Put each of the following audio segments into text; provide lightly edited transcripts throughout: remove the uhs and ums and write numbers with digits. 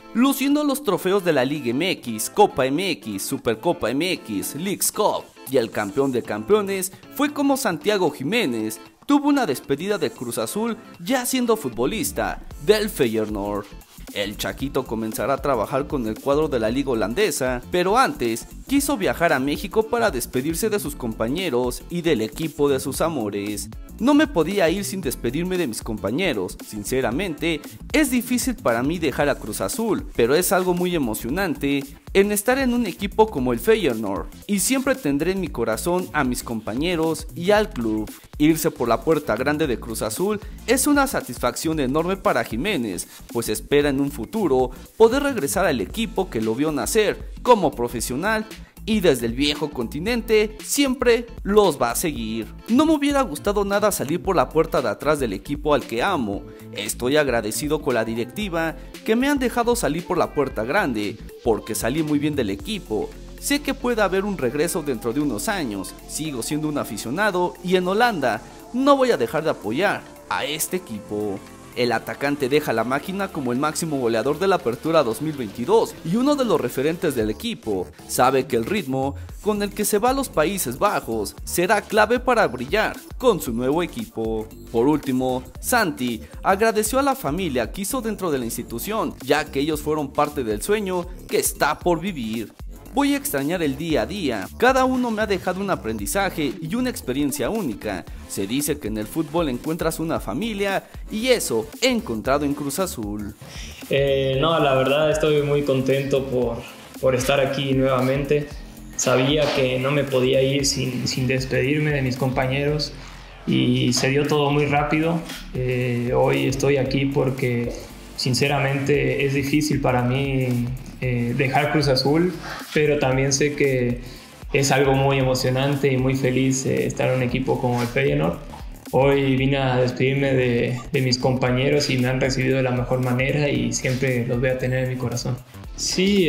luciendo los trofeos de la Liga MX, Copa MX, Supercopa MX, Leagues Cup y el campeón de campeones, fue como Santiago Jiménez tuvo una despedida de Cruz Azul ya siendo futbolista del Feyenoord. El Chaquito comenzará a trabajar con el cuadro de la liga holandesa, pero antes quiso viajar a México para despedirse de sus compañeros y del equipo de sus amores. No me podía ir sin despedirme de mis compañeros, sinceramente, es difícil para mí dejar a Cruz Azul, pero es algo muy emocionante en estar en un equipo como el Feyenoord, y siempre tendré en mi corazón a mis compañeros y al club. Irse por la puerta grande de Cruz Azul es una satisfacción enorme para Jiménez, pues espera en un futuro poder regresar al equipo que lo vio nacer como profesional y desde el viejo continente siempre los va a seguir. No me hubiera gustado nada salir por la puerta de atrás del equipo al que amo. Estoy agradecido con la directiva que me han dejado salir por la puerta grande, porque salí muy bien del equipo. Sé que puede haber un regreso dentro de unos años, sigo siendo un aficionado y en Holanda no voy a dejar de apoyar a este equipo. El atacante deja la máquina como el máximo goleador de la Apertura 2022 y uno de los referentes del equipo. Sabe que el ritmo con el que se va a los Países Bajos será clave para brillar con su nuevo equipo. Por último, Santi agradeció a la familia que hizo dentro de la institución, ya que ellos fueron parte del sueño que está por vivir. Voy a extrañar el día a día, cada uno me ha dejado un aprendizaje y una experiencia única. Se dice que en el fútbol encuentras una familia y eso he encontrado en Cruz Azul. No, la verdad estoy muy contento por estar aquí nuevamente. Sabía que no me podía ir sin despedirme de mis compañeros y se dio todo muy rápido. Hoy estoy aquí porque sinceramente es difícil para mí dejar Cruz Azul, pero también sé que es algo muy emocionante y muy feliz estar en un equipo como el Feyenoord. Hoy vine a despedirme de mis compañeros y me han recibido de la mejor manera y siempre los voy a tener en mi corazón. Sí,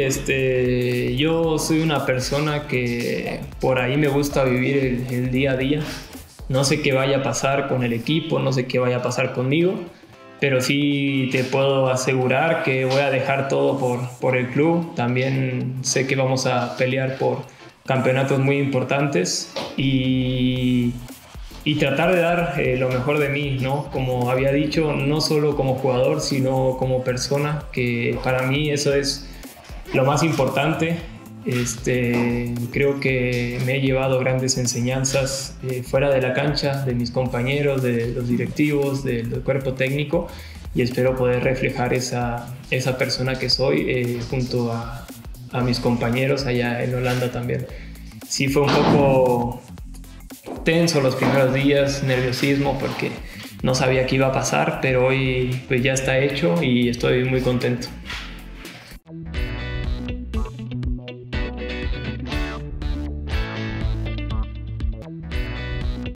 yo soy una persona que por ahí me gusta vivir el día a día. No sé qué vaya a pasar con el equipo, no sé qué vaya a pasar conmigo, pero sí te puedo asegurar que voy a dejar todo por el club. También sé que vamos a pelear por campeonatos muy importantes y tratar de dar lo mejor de mí, ¿no? Como había dicho, no solo como jugador, sino como persona, que para mí eso es lo más importante. Creo que me he llevado grandes enseñanzas fuera de la cancha, de mis compañeros, de los directivos, del cuerpo técnico, y espero poder reflejar esa persona que soy junto a mis compañeros allá en Holanda también. Sí, fue un poco tenso los primeros días, nerviosismo porque no sabía qué iba a pasar, pero hoy pues ya está hecho y estoy muy contento.